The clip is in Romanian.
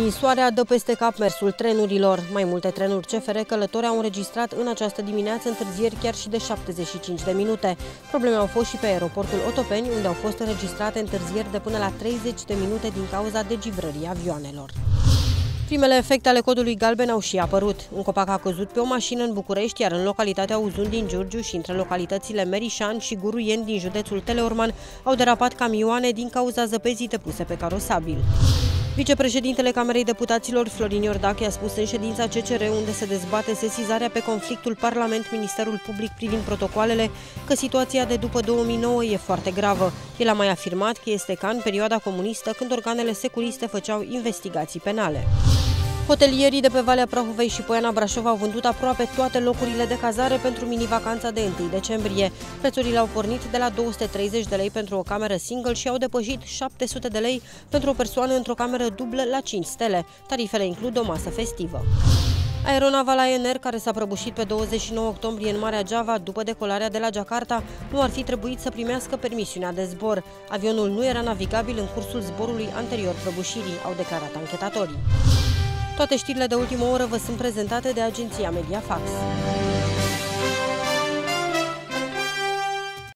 Ninsoarea dă peste cap mersul trenurilor. Mai multe trenuri CFR Călători au înregistrat în această dimineață întârzieri chiar și de 75 de minute. Probleme au fost și pe aeroportul Otopeni, unde au fost înregistrate întârzieri de până la 30 de minute din cauza degivrării avioanelor. Primele efecte ale codului galben au și apărut. Un copac a căzut pe o mașină în București, iar în localitatea Uzun din Giurgiu și între localitățile Merișan și Guruieni din județul Teleorman au derapat camioane din cauza zăpezii depuse pe carosabil. Vicepreședintele Camerei Deputaților, Florin Iordache, a spus în ședința CCR, unde se dezbate sesizarea pe conflictul Parlament-Ministerul Public privind protocoalele, că situația de după 2009 e foarte gravă. El a mai afirmat că este ca în perioada comunistă, când organele securiste făceau investigații penale. Hotelierii de pe Valea Prahovei și Poiana Brașov au vândut aproape toate locurile de cazare pentru mini-vacanța de 1 decembrie. Prețurile au pornit de la 230 de lei pentru o cameră single și au depășit 700 de lei pentru o persoană într-o cameră dublă la 5 stele. Tarifele includ o masă festivă. Aeronava Lion Air, care s-a prăbușit pe 29 octombrie în Marea Java după decolarea de la Jakarta, nu ar fi trebuit să primească permisiunea de zbor. Avionul nu era navigabil în cursul zborului anterior prăbușirii, au declarat anchetatorii. Toate știrile de ultimă oră vă sunt prezentate de agenția Mediafax.